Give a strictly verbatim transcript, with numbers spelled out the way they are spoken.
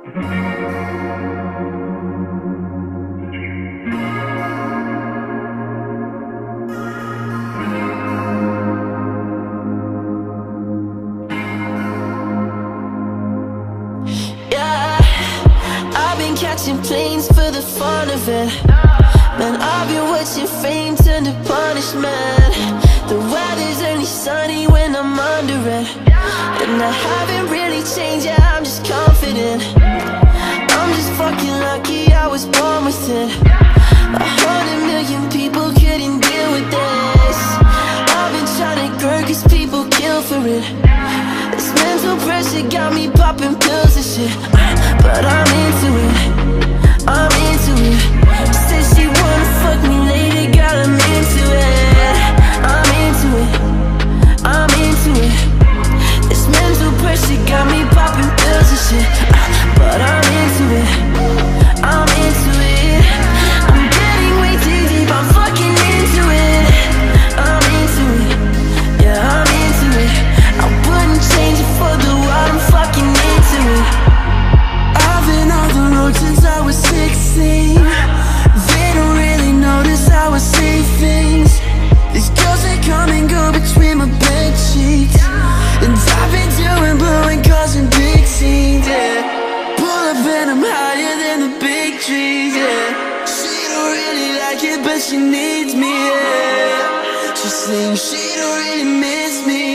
Catching planes for the fun of it. Man, I've been watching fame turn to punishment. The weather's only sunny when I'm under it, and I haven't really changed, yeah, I'm just confident. I'm just fucking lucky I was born with it. A hundred million people couldn't deal with this. I've been trying to grow cause people kill for it. This mental pressure got me popping pills and shit, but I'm into it, I'm into it. Said she wanna fuck me later, girl, I'm into it. I'm into it, I'm into it. This mental pressure got me popping pills and shit, but I'm into it, I'm into it. I'm getting way too deep, I'm fucking into it. I'm into it, yeah, I'm into it. I wouldn't change it for the world, I'm fucking into it. I've been on the road since I was sixteen. They don't really notice how I say things. These girls that come and go between my bed sheets, and I've been doing blowing cars and big scenes, yeah. Pull up and I'm higher than the big trees, yeah. She don't really like it, but she needs me, yeah. She's saying she don't really miss me,